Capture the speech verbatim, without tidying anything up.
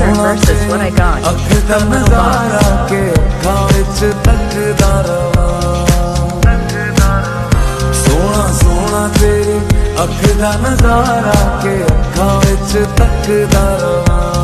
versus what I got from Little Boss. के अखां विच तकदा रवां, सोना सोना तेरी अख दा नजारा के अखां विच तकदा रवां।